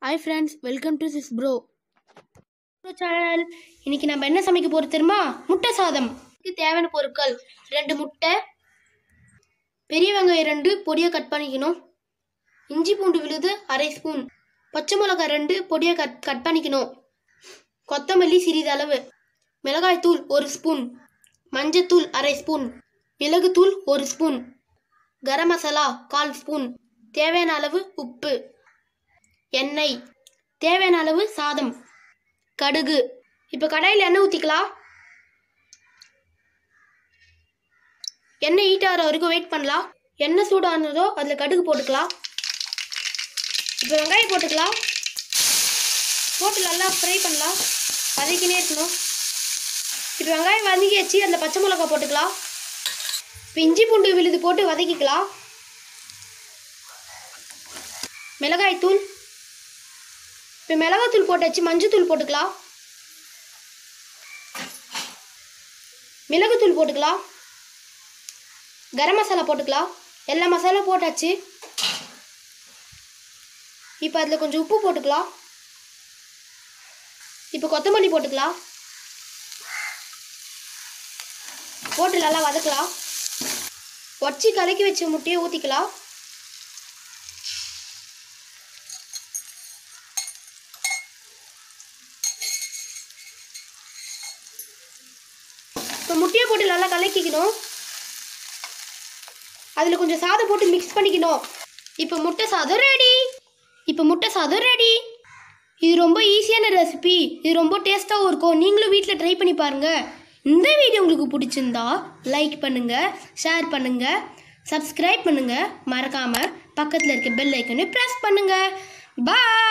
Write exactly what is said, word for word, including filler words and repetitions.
Hi friends, welcome to this bro channel. இன்னைக்கு நம்ம என்ன சமைக்க போறோம் தெரியுமா? முட்டை சாதம். இதுக்கு தேவையான பொருட்கள் ரெண்டு முட்டை, பெரிய வெங்காயம் ரெண்டு பொடியா கட் பண்ணிக்கணும், இஞ்சி பூண்டு விழுது அரை ஸ்பூன், பச்சை மிளகாய் ரெண்டு பொடியா கட் கட் பண்ணிக்கணும், கொத்தமல்லி சிறிதளவு, மிளகாய் தூள் ஒரு ஸ்பூன், மஞ்சள் தூள் அரை ஸ்பூன், மிளகு தூள் ஒரு ஸ்பூன், கரம் மசாலா கால் ஸ்பூன், தேவையான அளவு உப்பு, எண்ணெய், தேவையான அளவு சாதம், கடுகு. இப்போ கடாயில் எண்ணெய் ஊற்றிக்கலாம். எண்ணெய் ஹீட் ஆகிற வரைக்கும் வெயிட் பண்ணலாம். எண்ணெய் சூடானதோ அதில் கடுகு போட்டுக்கலாம். இப்போ வெங்காயம் போட்டுக்கலாம். போட்டு நல்லா ஃப்ரை பண்ணலாம், வதக்கினே இருக்கணும். இப்போ வெங்காயம் வதக்கி வச்சு அதில் பச்சை மிளகாய் போட்டுக்கலாம். இப்போ இஞ்சி பூண்டு விழுது போட்டு வதக்கிக்கலாம். மிளகாய் தூள், இப்போ மிளகாத்தூள் போட்டாச்சு, மஞ்சள் தூள் போட்டுக்கலாம், மிளகுத்தூள் போட்டுக்கலாம், கரம் மசாலா போட்டுக்கலாம். எல்லா மசாலா போட்டாச்சு. இப்போ அதில் கொஞ்சம் உப்பு போட்டுக்கலாம். இப்போ கொத்தமல்லி போட்டுக்கலாம். போட்டு நல்லா வதக்கலாம். உடச்சி கலக்கி வச்ச முட்டையை ஊற்றிக்கலாம். இப்போ முட்டையை போட்டு நல்லா கலக்கிக்கணும். அதில் கொஞ்சம் சாதம் போட்டு மிக்ஸ் பண்ணிக்கணும். இப்போ முட்டை சாதம் ரெடி. இப்போ முட்டை சாதம் ரெடி. இது ரொம்ப ஈஸியான ரெசிபி. இது ரொம்ப டேஸ்ட்டாகவும் இருக்கும். நீங்களும் வீட்டில் ட்ரை பண்ணி பாருங்கள். இந்த வீடியோ உங்களுக்கு பிடிச்சிருந்தா லைக் பண்ணுங்கள், ஷேர் பண்ணுங்கள், சப்ஸ்கிரைப் பண்ணுங்கள். மறக்காமல் பக்கத்தில் இருக்க பெல் ஐக்கனை ப்ரெஸ் பண்ணுங்கள். பாய்.